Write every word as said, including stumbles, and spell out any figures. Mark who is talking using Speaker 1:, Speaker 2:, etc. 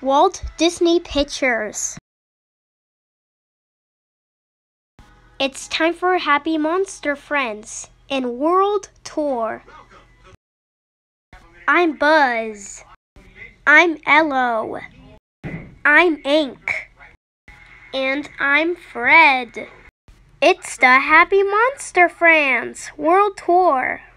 Speaker 1: Walt Disney Pictures. It's time for Happy Monster Friends in World Tour. I'm Buzz. I'm Ello. I'm Ink. And I'm Fred. It's the Happy Monster Friends World Tour.